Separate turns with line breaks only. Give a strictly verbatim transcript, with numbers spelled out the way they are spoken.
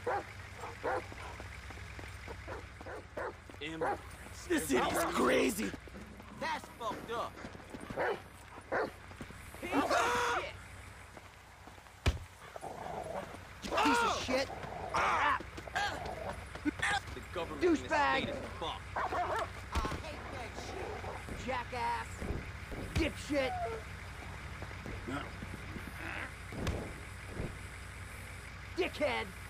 This city's crazy!
That's fucked up. Piece of shit.
The government
Douchebag.
in this state is fucked.
I hate that shit. Jackass. Dipshit. Dickhead.